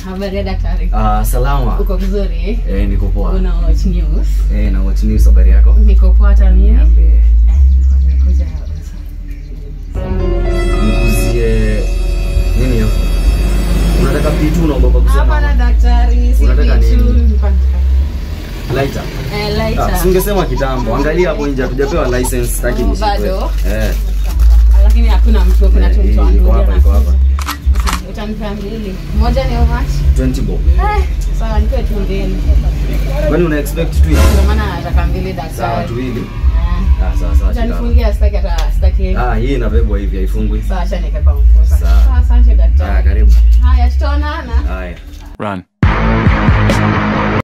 Habari daktari. Salama. Uko vizuri? Niko poa. Una watch news? Na watch news habari yako? Niko poa hata mimi. Niambie. Nimekuja Nikuzie nini hiyo? Unataka pitu unaogopa kusema? Hapana daktari, si unataka pitu. nini? Lighter. Lighter. Singesema kitambo. Angalia hapo nje hatujapewa license sitaki nishikwe. Bado? Lakini hakuna mtu kuna mtu Iko hapa. Utanipa mbili. Moja ni how much? 20 bob. Sawa, nipe tu mbili. Kwani una expect tu hivi? Kwa maana nataka mbili daktari. Sawa tu hili. Sawa. Utanifungia sitaki. Hii inabebwa hivi haifungwi. Sawa, acha nikae kwa mfuko. Sawa. Asante daktari. Karibu. Haya, tutaonana. Haya. Run.